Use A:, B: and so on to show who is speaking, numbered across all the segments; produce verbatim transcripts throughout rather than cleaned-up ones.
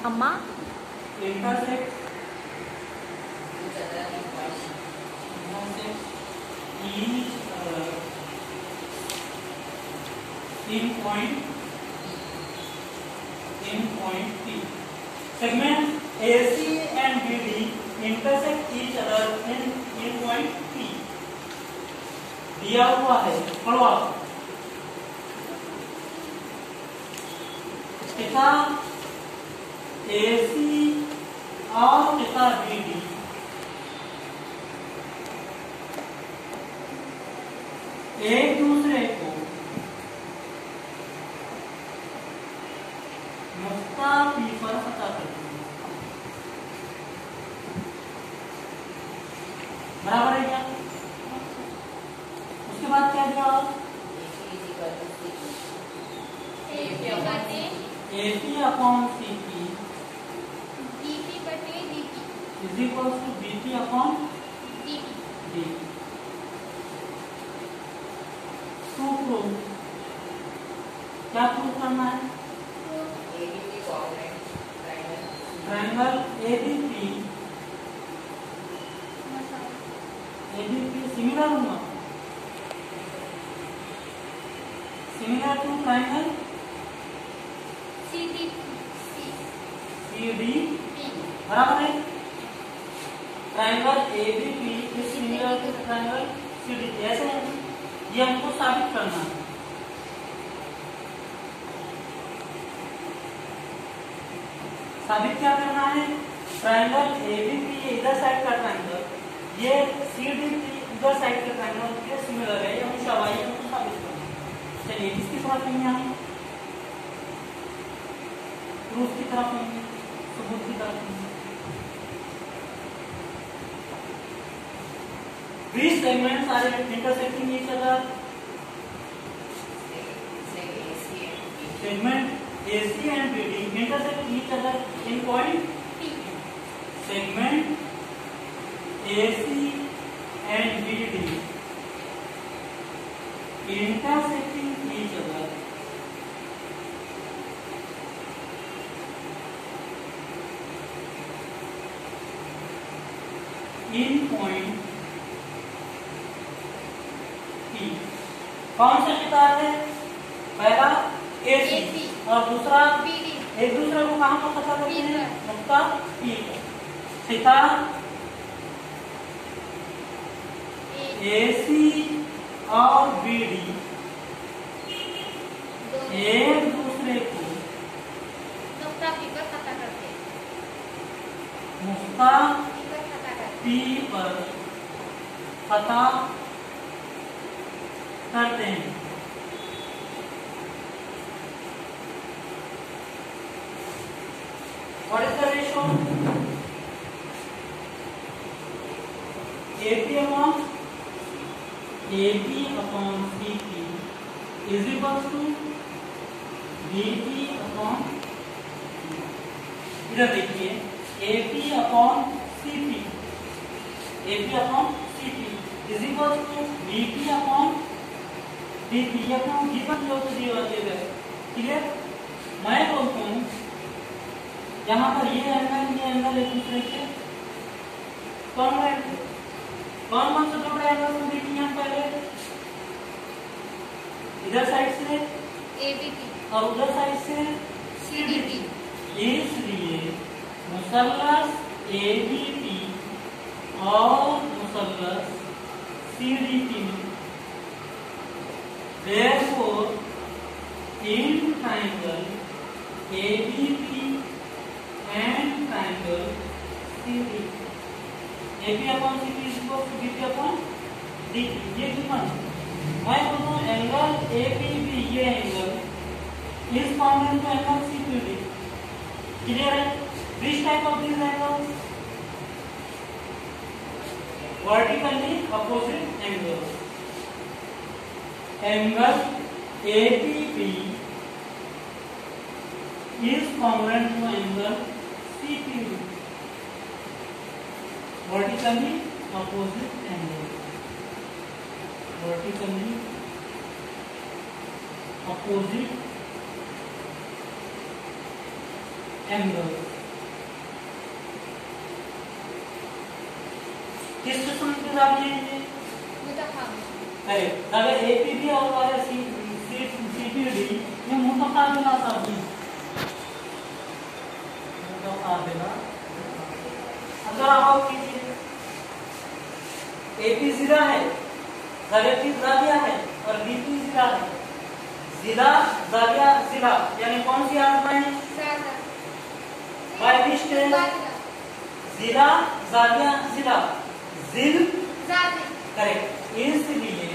A: अम्मा
B: intersect each other in point in point P. Segment A C and B D intersect each other in in point P. दिया हुआ है, पढ़ो आप। पिता A C और पिता B D एक दूसरे को नुक्ता P पर पता करते हैं। बराबर है क्या? उसके बाद क्या दिया? A P upon C P is equals to B P upon D P। To prove, क्या प्रूव करना है? Triangle A B P A B P similar होगा, similar to triangle C D P, बराबर है? Triangle A B P is similar to triangle C D P, ऐसे है। ये हमको साबित करना है। साबित क्या करना है? ट्रायंगल A B P इधर साइड का ट्रायंगल, ये C D P इधर साइड का ट्रायंगल, ये सिमिलर है, ये हमेशा y हमको साबित करना है। चलिए इसकी तरफ नहीं आए, प्रूफ की तरफ नहीं, सबूत की तरफ नहीं। These segments are intersecting each other. Segment A C and B D intersect each other in point P. Segment A C and B D intersecting each other in point कौन सा किताब है? पहला A C और दूसरा B D, एक दूसरे को कहाँ पर पता करते हैं? नुक्ता P पर। पिता A C और B D एक दूसरे को नुक्ता P पर पता करते हैं, नुक्ता P पर पता करते हैं। What is the ratio? A P upon A P upon C P is equals to B P upon, इधर देखिए A P upon C P, A P upon C P is equals to B P upon D P। ये अपना given जो तो दिया हुआ है, clear? मैं बोलता हूँ यहाँ पर ये एंगल ये एंगल एक दूसरे से कौन है, कौन कौन से जोड़े एंगल को देखिए हम पहले, इधर साइड से A B P और उधर साइड से C D P। इसलिए मुसल्लस A B P और मुसल्लस C D P में therefore in triangle A B P and triangle C D P A P upon C P is equal to B P upon D P। ये कितना है? मैं बोलूँ angle A P B, ये angle is congruent to angle C P D। Clear है? Which type of these angles? Vertically opposite angles। Angle A P B is congruent to angle C P D, vertically opposite angle, vertically opposite angle. किस किस्म की दाबियां हैं? Correct. अगर APB और CPD ये मुतकाबिला दाबियां, मुतकाबिला। अगर आप कीजिए एपी जीरा है, जाविया जाविया है और बीपी जीरा है। जीरा जाविया जीरा यानी कौन सी आजमाएं? Bye which test? जीरा जाविया जीरा जिल करेक्ट। इसलिए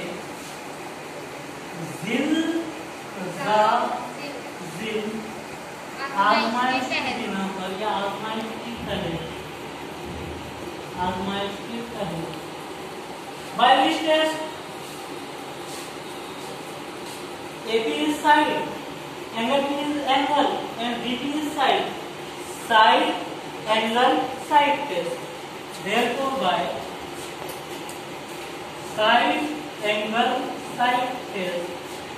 B: जिल जा जिल आजमाइश की बिना पर या आजमाइश की तरह आजमाइश की तरह by which test? A P is side, angle P is angle, and B P is side. Side, angle, side test. Therefore, by side, angle, side test,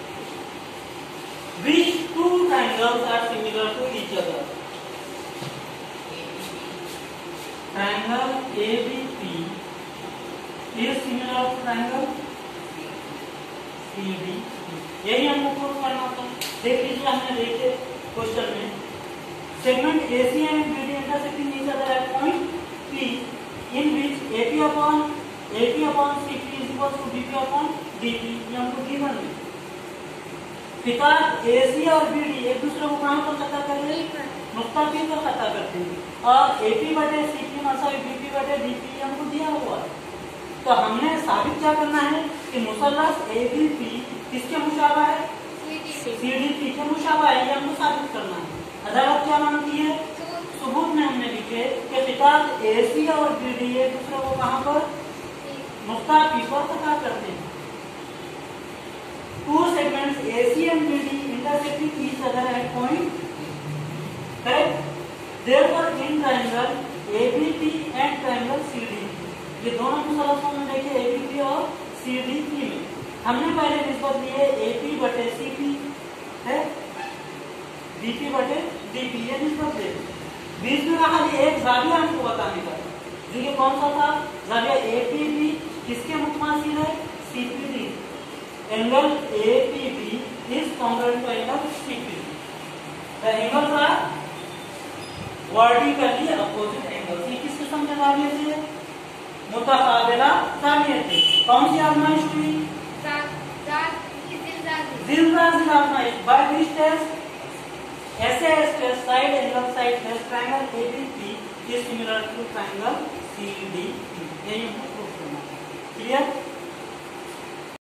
B: which two triangles are similar to each other? Triangle A B P is similar to triangle C D. यही हमको prove करना होता है। देख लीजिए, हमने देखे question में segment AC and BD intersecting each other at point P in which AP upon AP upon CP is equal to BP upon DP. ये हमको गिवन है। बिकॉज़ एसी और बीडी एक दूसरे को कहां पर खता कर रहे हैं? नुक्ता पी पर खता करते हैं। और एपी बटे सीपी मतलब बीपी बटे डीपी हमको दिया हुआ है। तो हमने साबित क्या करना है कि मुसल्लस एबीपी किसके मुशाबा है? सीडीपी के मुशाबा है। ये हमको साबित करना है। अदालत क्या मानती है? सबूत में हमने लिखे कि बिकॉज़ एसी और बीडी एक दूसरे को कहां पर? नुक्ता पी पर खता करते हैं। Two segments AC and BD intersecting each other at point correct. Therefore in triangle ABP and triangle CDP, ये दोनों मुसल्लसों में देखे एबीपी और सीडीपी में हमने पहले निस्बत ली है एपी बटे सीपी है, बीपी बटे डीपी, ये निस्बत है। बीच में रहा एक जाविया हमको बताने का, जो ये कौन सा था? जाविया एपीबी किसके मुतमासिल है? CPD. Angle APB is congruent to angle CPD. The angles are vertically opposite angles. ये किस किस्म के जाविये थे? मुतकाबिला जाविये थे। कौन सी आजमाइश हुई? जिल-जा-जिल आजमाइश। By which test? S A S test, side angle side test, triangle A B P is similar to triangle C D P। यही हमको प्रूफ करना है। क्लियर?